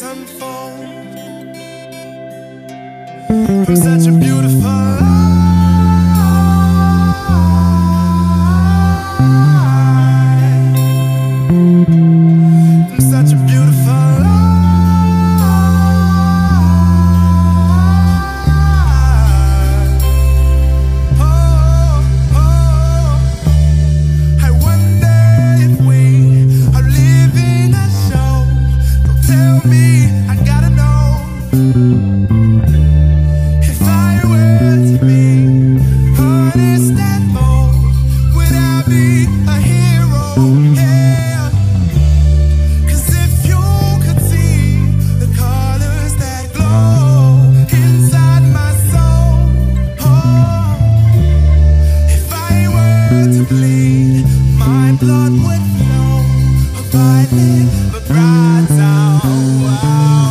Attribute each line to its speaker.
Speaker 1: unfold. I'm such a beautiful life. I'm such a beautiful life. Oh, oh. I wonder if we are living a show. Don't tell me, I gotta know. If I were to be honest and bold, would I be a hero? Yeah. 'Cause if you could see the colors that glow inside my soul, oh, if I were to bleed, my blood would flow, a violet, vibrato. Wow.